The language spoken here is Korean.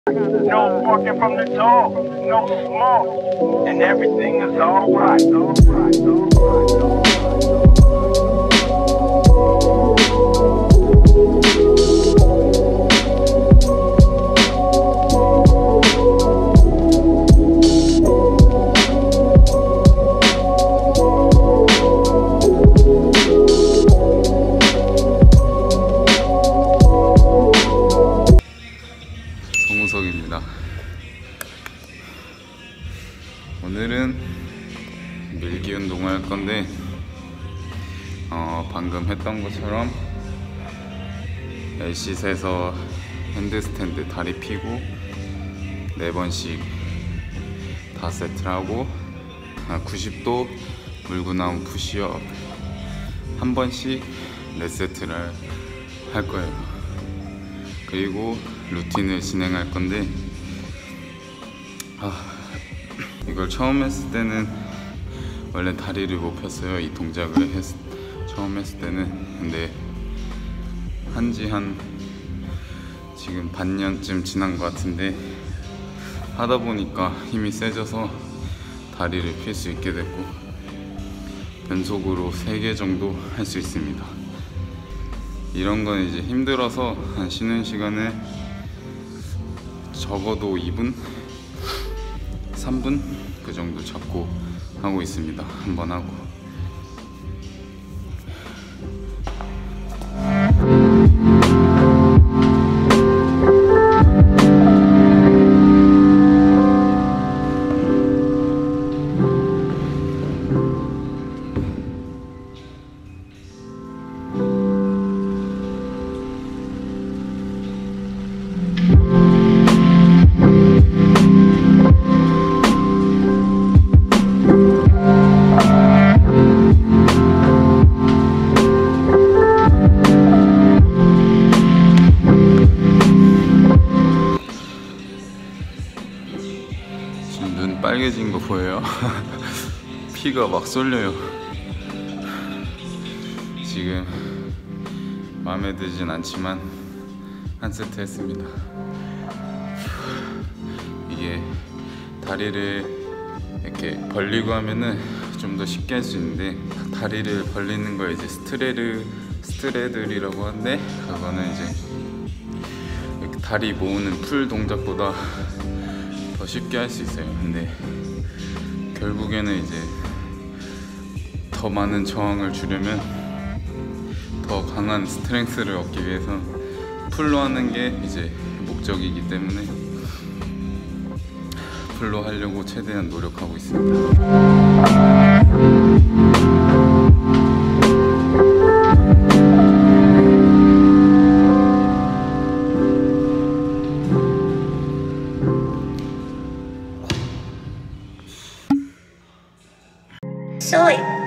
No walking from the door, no smoke, and everything is alright. 정우석입니다. 오늘은 밀기 운동을 할 건데 방금 했던 것처럼 엘시에서 핸드스탠드 다리 펴고 4번씩 5세트를 하고 90도 물고 나온 푸시업 1번씩 4세트를 할 거예요. 그리고 루틴을 진행할 건데 이걸 처음 했을 때는 원래 다리를 못 폈어요. 이 동작을 처음 했을 때는. 근데 한지 지금 반년쯤 지난 것 같은데 하다 보니까 힘이 세져서 다리를 필 수 있게 됐고 변속으로 3개 정도 할 수 있습니다. 이런 건 이제 힘들어서 한 쉬는 시간을 적어도 2분? 3분? 그 정도 잡고 하고 있습니다. 한번 하고. 눈 빨개진 거 보여요? 피가 막 쏠려요. 지금 마음에 들진 않지만 한 세트 했습니다. 이게 다리를 이렇게 벌리고 하면은 좀 더 쉽게 할 수 있는데 다리를 벌리는 거 이제 스트레들이라고 하는데 그거는 이제 이렇게 다리 모으는 풀 동작보다 더 쉽게 할 수 있어요. 근데 결국에는 이제 더 많은 저항을 주려면 더 강한 스트렝스를 얻기 위해서 풀로 하는 게 이제 목적이기 때문에 풀로 하려고 최대한 노력하고 있습니다. Soy